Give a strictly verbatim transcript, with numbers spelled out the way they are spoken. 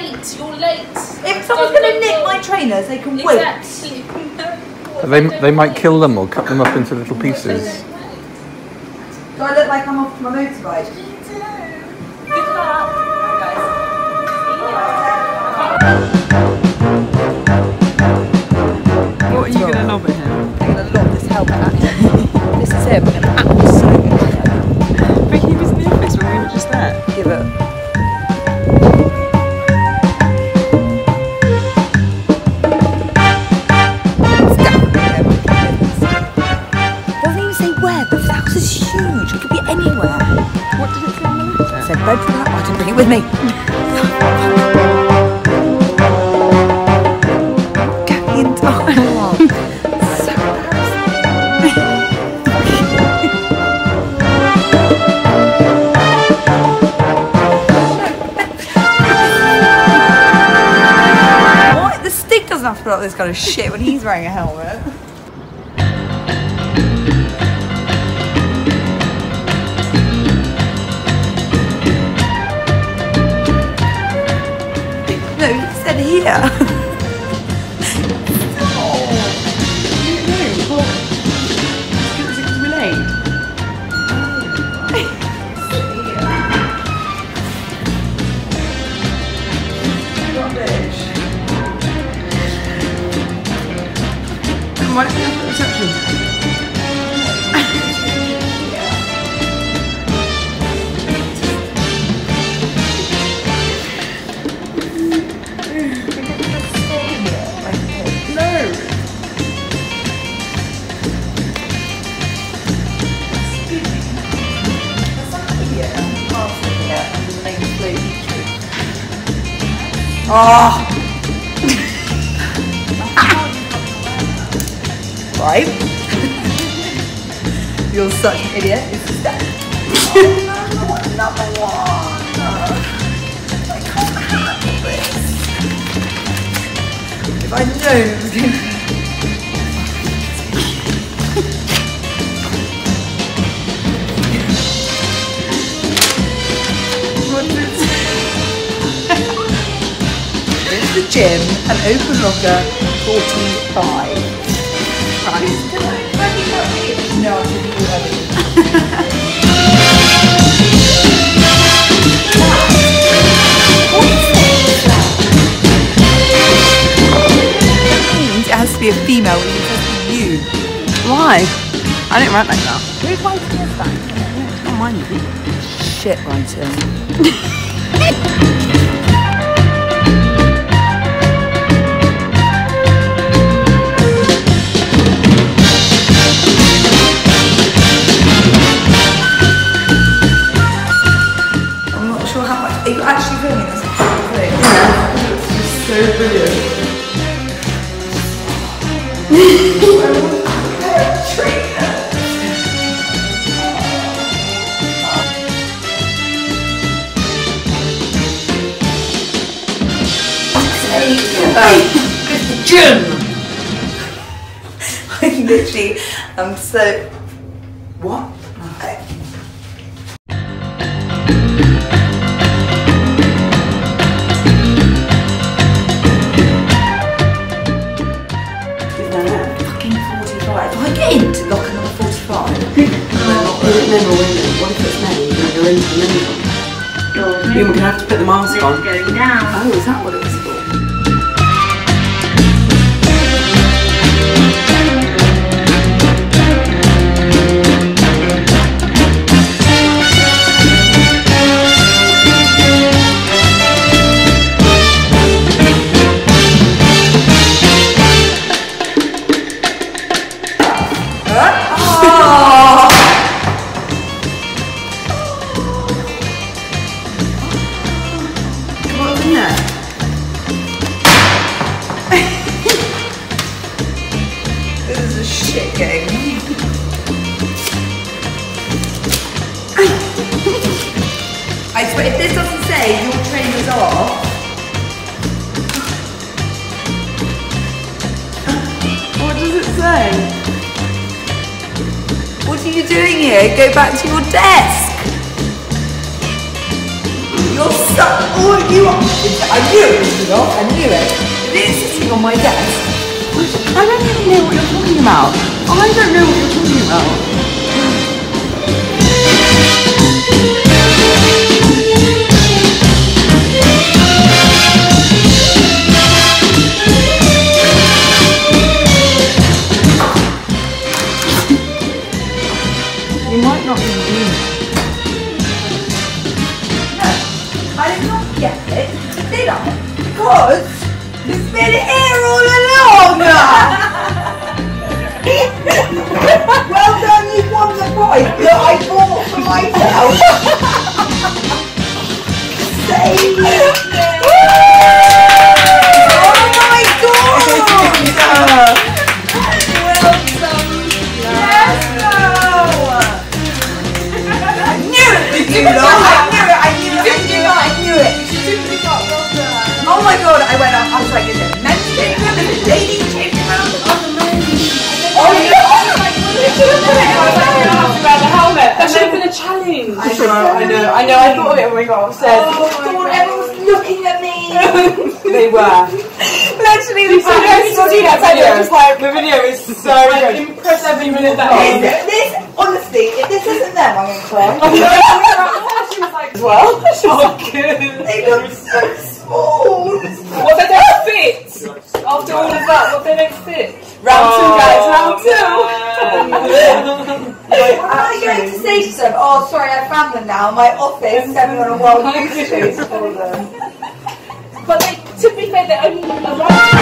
late. You're late. If someone's going to nick my trainers, they can wait. Exactly. They, they might kill them or cut them up into little pieces. Do I look like I'm off my motorbike? Good luck. What are you going to lob at him? I'm going to lob this helmet at him. This is him. I'm absolutely him. But he was in the office when we were just there. Give it. Bed for that, I didn't bring it with me. Get me in time. So embarrassing. What? The stick doesn't have to put up this kind of shit when he's wearing a helmet. No, you said here. Oh, you knew. Well, because it was relayed. Rubbish. Why don't you have the reception? Oh. Right. You're such an idiot. It's just that. Oh, no, number one. I can't handle this. If I knew it was going to. The gym and open locker forty-five. Right. No, I should do everything. It has to be a female, it has to be you. Why? I didn't write like that. Who's writing this back? It's not mine, is it? Shit writing. Are you actually filming this whole thing? Yeah. It's so brilliant. Hey, it's the gym! I literally am so... What? Okay. You're going to have to put the mask on. Going down. Oh, is that what it was for? This is a shit game. I swear, if this doesn't say your trainers are, What does it say? what are you doing here? Go back to your desk. You're so. Oh, you are. I knew it, you know. I knew it. It's sitting on my desk. I don't even know what you're talking about. I don't know what you're talking about. You might not even do it. No, I did not get it, did I? Because it's been here all along! Well done, you won the prize that I bought for myself! Save it! Oh my god! Well done! Yes, no! I knew it! You know, I knew it! I knew it! I knew it! I knew it! Oh my god! I went up. I was like, is it men's changing room? Is it ladies changing room? Oh my god! About the helmet. That should have been a challenge. I know, I know, I know. I thought of it when we got upstairs. Oh my god! Everyone's looking at me. They were. Literally, the I video need to see that video. just like. The video is so good. Impressed every minute that This, is. this, honestly, if this isn't them, I'm gonna cry. She was like, As well. oh, good. They look so small. What they don't fit? After all of that, what they don't fit? Round two, guys. Round two. two. What am I going to say to them? Oh, sorry, I found them now. My office sent me on a wild goose chase for them. But they, to be fair, they're only around.